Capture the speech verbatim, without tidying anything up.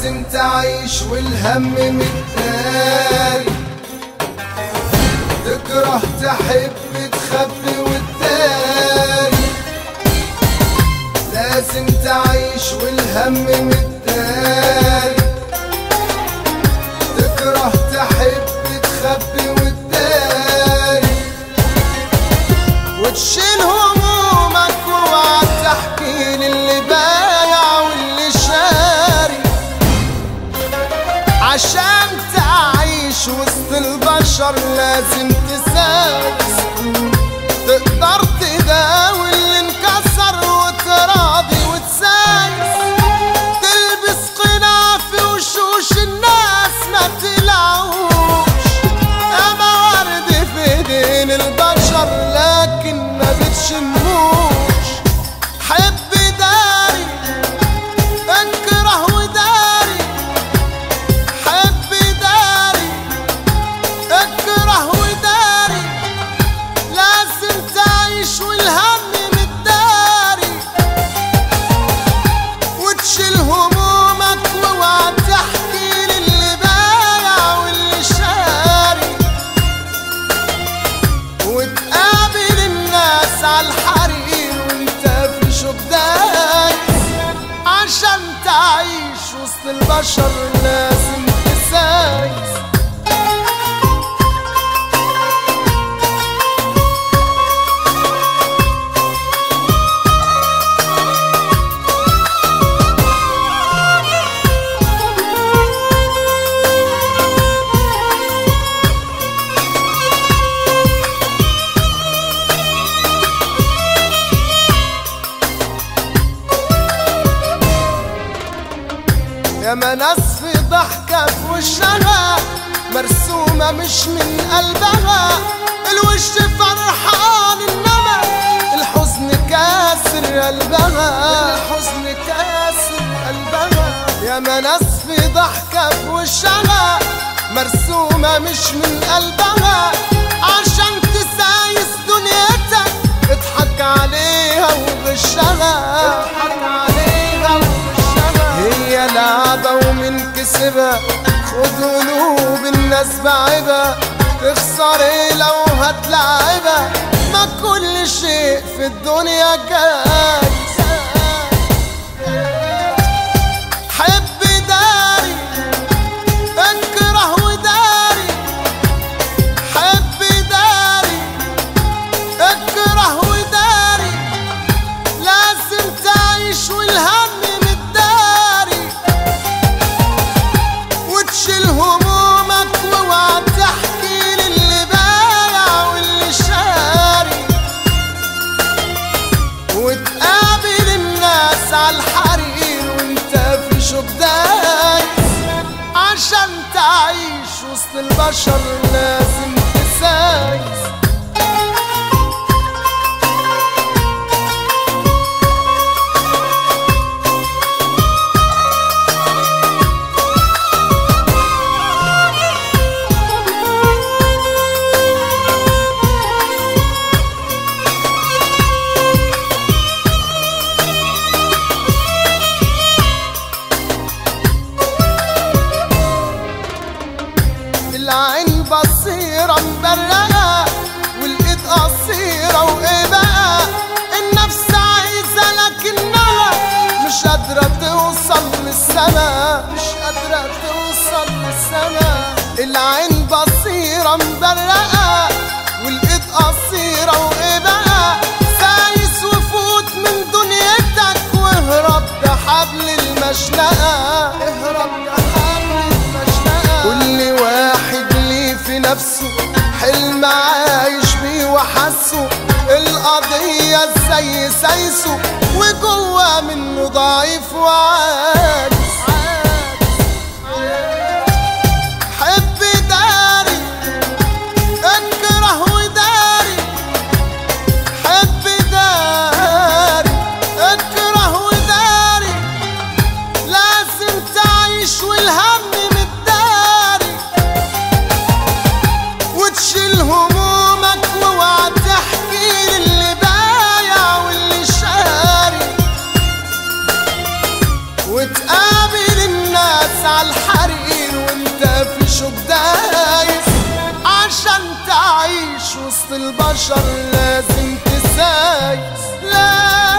لازم تعيش والهم متداري، تكره تحب تخبي وتداري، لازم تعيش والهم متداري، تكره تحب تخبي وتداري، وتشيل همومك واوعى تحكي للي بايع واللي شاري، عشان تعيش وسط البشر لازم تسايس، تقدر تداوي اللي انكسر وتراضي وتسايس، تلبس قناع في وشوش الناس ما تلعوش، اما ورد في ايدين البشر لكن ما بتشموش، حب داري اكره وداري، حب داري اكره وداري، لازم تعيش والهم متداري، وتشيل همومك واوعى تحكي للي بايع واللي شاري، وتقابل الناس عالحرير وانت في شوك دايس، عشان تعيش وسط البشر لازم تسايس. ياما ناس في ضحكة في وشها مرسومة مش من قلبها، الوش فرحان انما الحزن كاسر قلبها، الحزن كاسر قلبها، ياما ناس في ضحكة في وشها مرسومة مش من قلبها، عشان تسايس دنيتك اضحك عليها وغشها، اضحك عليها وغشها، هي لعبة ومن كسبها خد قلوب الناس بعيبها، تخسر ايه لو هتلعبها، ما كل شيء في الدنيا جايز، حب داري اكره وداري، حب داري اكره وداري، لازم تعيش والهم متداري، وتشيل همومك واوعى تحكي للي بايع واللي شاري، وتقابل الناس عالحرير وانت في شوك دايس، عشان تعيش وسط البشر لازم تسايس. العين بصيرة مبرقة والايد قصيرة وايه بقى، النفس عايزة لكنها مش قادرة توصل للسما، مش قادرة توصل للسما، العين بصيرة مبرقة والايد قصيرة وايه بقى، سايس وفوت من دنيتك واهرب ده حبل المشنقة، اهرب ده حبل المشنقة، كل واحد ليه في نفسه حلم عايش بيه وحسه، القضية ازاي سايسه وجوه منه ضعيف وعاجز، حب داري اكره وداري، حب داري اكره وداري، لازم تعيش والهم متداري، وتشيل همومك واوعى تحكي للي بايع واللي شاري، وتقابل الناس وسط البشر لازم تسايس. لا